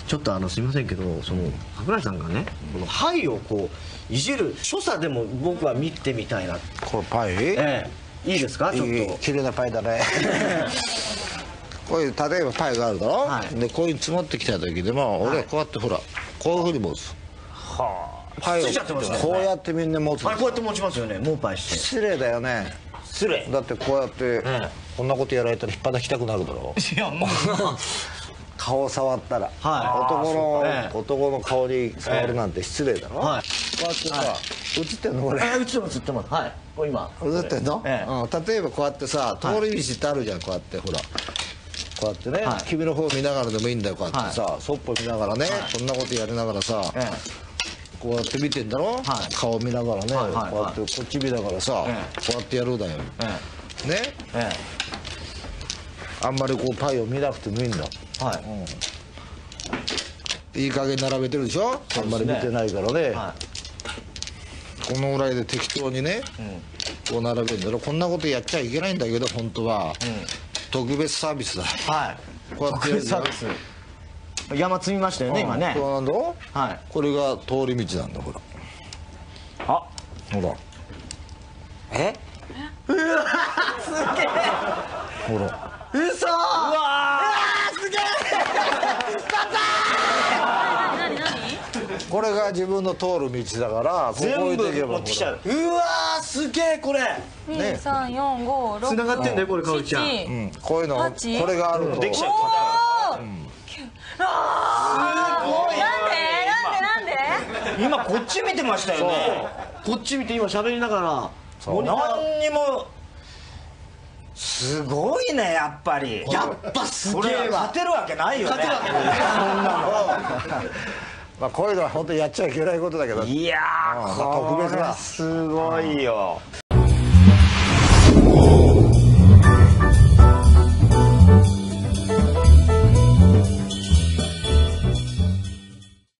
ちょっとすみませんけど、桜井さんがね、このパイをこういじる所作でも僕は見てみたいな。 これパイ？ いいですか？ちょっと綺麗なパイだね。こういう例えばパイがあるだろ、でこういう積もってきた時でも、俺はこうやってほらこういうふうに持つ。パイをこうやってみんな持つ。 こうやって持ちますよね、もうパイして。 失礼だよね。 失礼だってこうやってこんなことやられたら引っ張きたくなるだろ。 いやもう顔触ったら、男の顔に触るなんて失礼だろ。こうやってさ、映ってんのこれ？ 映ってます映ってます。はい、これ今映ってんの？例えばこうやってさ、通り道ってあるじゃん、こうやってほら。こうやってね、君の方見ながらでもいいんだよ、こうやってさ、そっぽ見ながらね、こんなことやりながらさ、こうやって見てんだろ、顔見ながらね、こうやってこっち見ながらさ、こうやってやるだよ。ね、あんまりこうパイを見なくてもいいんだ。いい加減並べてるでしょ、あんまり見てないからね。このぐらいで適当にね、こう並べるんだろ。こんなことやっちゃいけないんだけど、本当は特別サービスだ。こうやってサービス山積みましたよね今ね。 そうなんだ。これが通り道なんだ、ほら。ほら。 うわすげえ。 ほら。 嘘。うわすげえ。 これが自分の通る道だから、ここ置いていけば。うわすげえこれ。 23456。 繋がってんだよこれ、かおりちゃん。 こういうのこれがあるとできちゃう。 なんで今こっち見てましたよね。こっち見て今喋りながら。何にも。すごいね、やっぱり。やっぱすげえわ。勝てるわけないよね。勝てるわけない。そんなの。 まあこういうのは本当にやっちゃいけないことだけど。 いやー、特別だ。すごいよ。